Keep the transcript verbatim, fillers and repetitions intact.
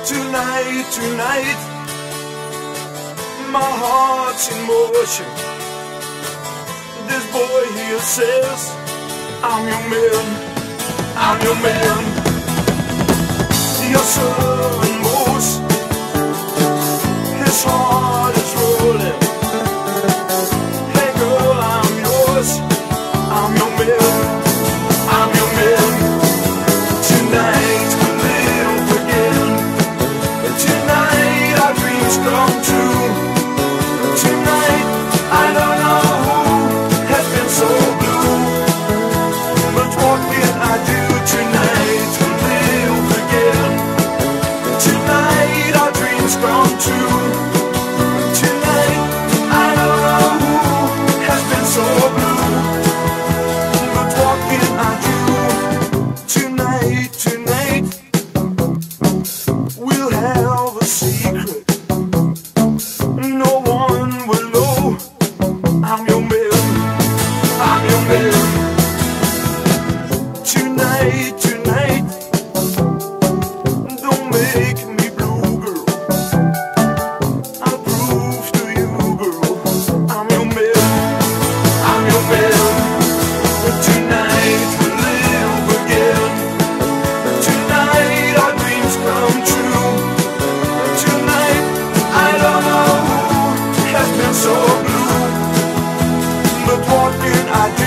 Tonight, tonight, my heart's in motion. This boy here says, I'm your man, I'm your man. Your son moves, his heart is rolling. Hey girl, I'm yours, I'm your man, I'm your man. Tonight we live again. Tonight our dreams come true. Tonight I don't know who has been so blue, but what can I do? Tonight we live again. Tonight our dreams come true. Tonight I don't know who has been so blue, but what can I do? Tonight, tonight we'll have a secret. No one will know. I'm your man, I'm your man. Tonight, tonight, don't make me blue, girl. I'll prove to you, girl, I'm your man, I'm your man. Tonight we live again. Tonight our dreams come true. Tonight I don't know who has been so blue, but what can I do?